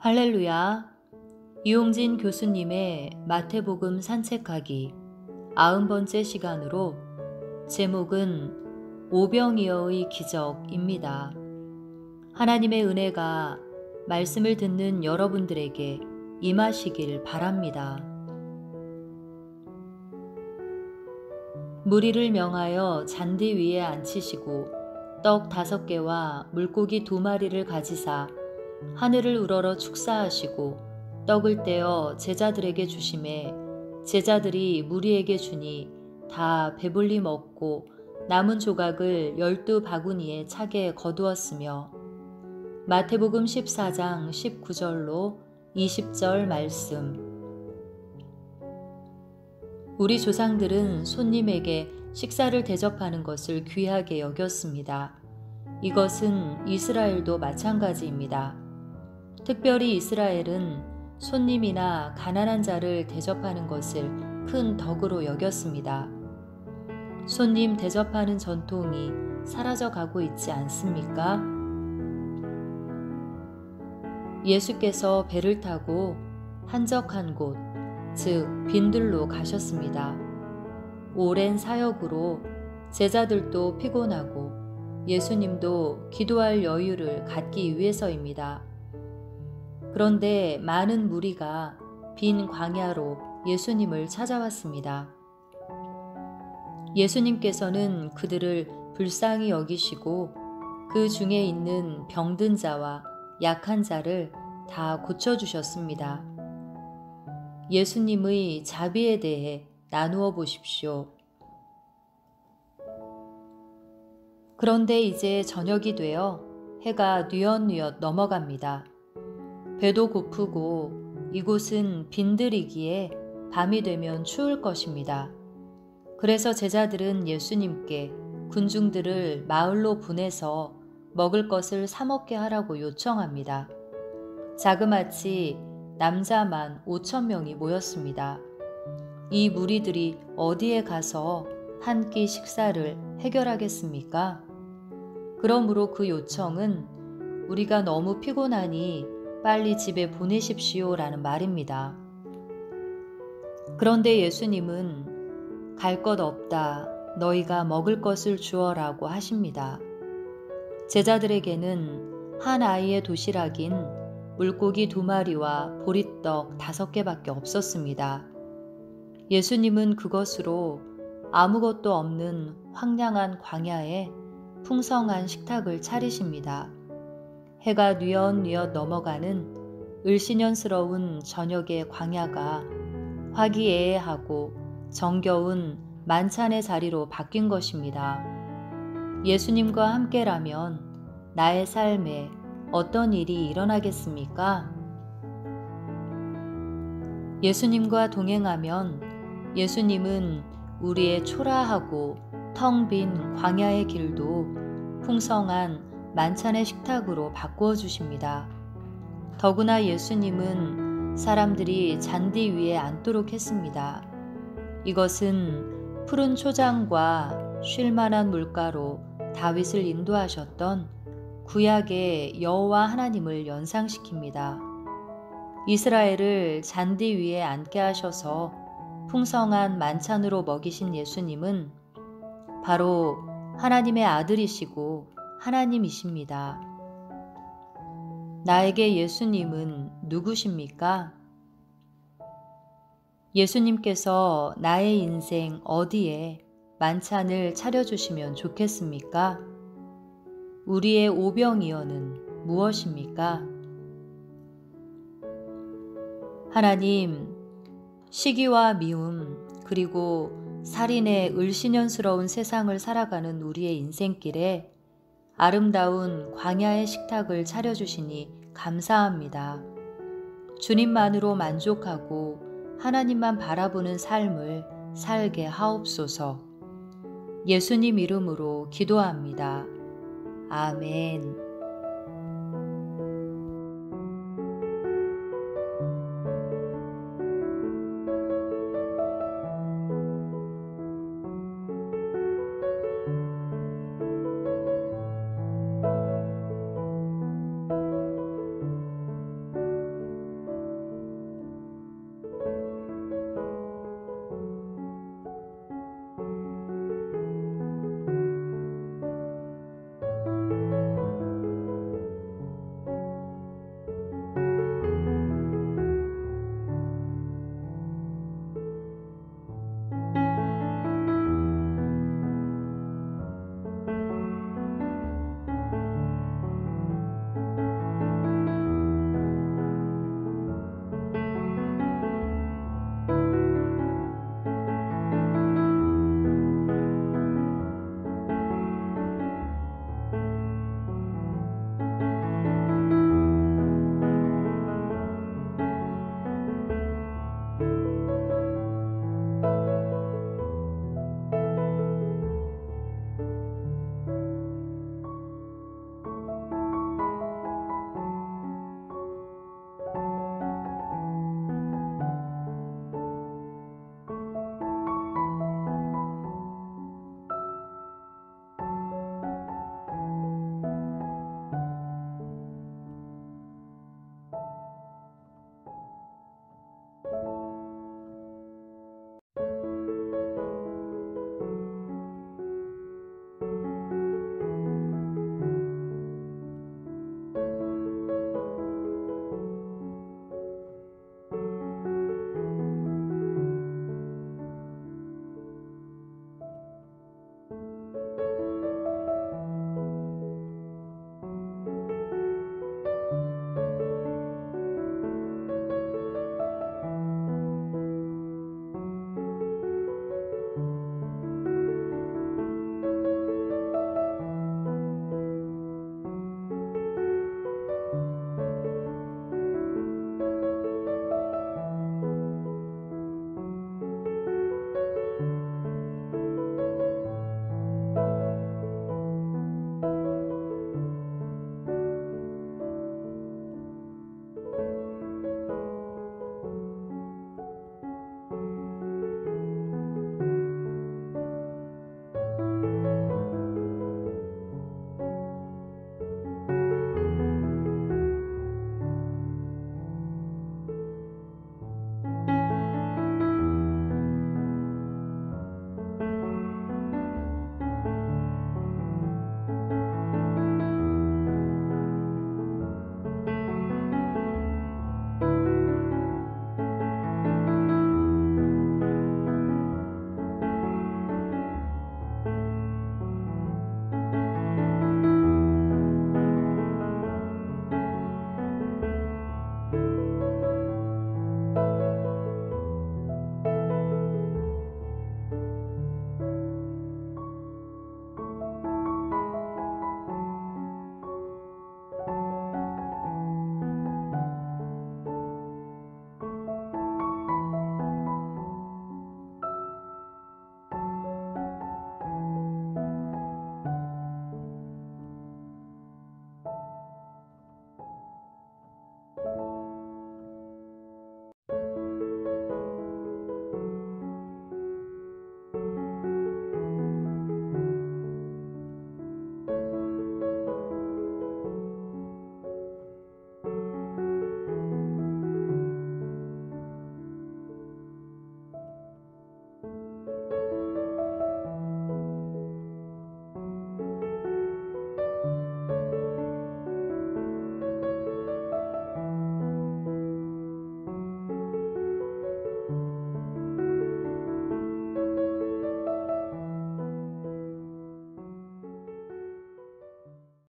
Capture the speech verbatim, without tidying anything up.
할렐루야. 이용진 교수님의 마태복음 산책하기 아흔 번째 시간으로 제목은 오병이어의 기적입니다. 하나님의 은혜가 말씀을 듣는 여러분들에게 임하시길 바랍니다. 무리를 명하여 잔디 위에 앉히시고 떡 다섯 개와 물고기 두 마리를 가지사 하늘을 우러러 축사하시고 떡을 떼어 제자들에게 주시매 제자들이 무리에게 주니 다 배불리 먹고 남은 조각을 열두 바구니에 차게 거두었으며 마태복음 십사 장 십구 절로 이십 절 말씀. 우리 조상들은 손님에게 식사를 대접하는 것을 귀하게 여겼습니다. 이것은 이스라엘도 마찬가지입니다. 특별히 이스라엘은 손님이나 가난한 자를 대접하는 것을 큰 덕으로 여겼습니다. 손님 대접하는 전통이 사라져 가고 있지 않습니까? 예수께서 배를 타고 한적한 곳, 즉 빈들로 가셨습니다. 오랜 사역으로 제자들도 피곤하고 예수님도 기도할 여유를 갖기 위해서입니다. 그런데 많은 무리가 빈 광야로 예수님을 찾아왔습니다. 예수님께서는 그들을 불쌍히 여기시고 그 중에 있는 병든 자와 약한 자를 다 고쳐주셨습니다. 예수님의 자비에 대해 나누어 보십시오. 그런데 이제 저녁이 되어 해가 뉘엿뉘엿 넘어갑니다. 배도 고프고 이곳은 빈들이기에 밤이 되면 추울 것입니다. 그래서 제자들은 예수님께 군중들을 마을로 보내서 먹을 것을 사 먹게 하라고 요청합니다. 자그마치 남자만 오천 명이 모였습니다. 이 무리들이 어디에 가서 한 끼 식사를 해결하겠습니까? 그러므로 그 요청은 우리가 너무 피곤하니 빨리 집에 보내십시오라는 말입니다. 그런데 예수님은 갈 것 없다. 너희가 먹을 것을 주어라고 하십니다. 제자들에게는 한 아이의 도시락인 물고기 두 마리와 보리떡 다섯 개밖에 없었습니다. 예수님은 그것으로 아무것도 없는 황량한 광야에 풍성한 식탁을 차리십니다. 해가 뉘엿뉘엿 넘어가는 을씨년스러운 저녁의 광야가 화기애애하고 정겨운 만찬의 자리로 바뀐 것입니다. 예수님과 함께라면 나의 삶에 어떤 일이 일어나겠습니까? 예수님과 동행하면 예수님은 우리의 초라하고 텅 빈 광야의 길도 풍성한 만찬의 식탁으로 바꾸어 주십니다. 더구나 예수님은 사람들이 잔디 위에 앉도록 했습니다. 이것은 푸른 초장과 쉴만한 물가로 다윗을 인도하셨던 구약의 여호와 하나님을 연상시킵니다. 이스라엘을 잔디 위에 앉게 하셔서 풍성한 만찬으로 먹이신 예수님은 바로 하나님의 아들이시고 하나님이십니다. 나에게 예수님은 누구십니까? 예수님께서 나의 인생 어디에 만찬을 차려주시면 좋겠습니까? 우리의 오병이어는 무엇입니까? 하나님, 시기와 미움 그리고 살인의 을씨년스러운 세상을 살아가는 우리의 인생길에 아름다운 광야의 식탁을 차려주시니 감사합니다. 주님만으로 만족하고 하나님만 바라보는 삶을 살게 하옵소서. 예수님 이름으로 기도합니다. 아멘.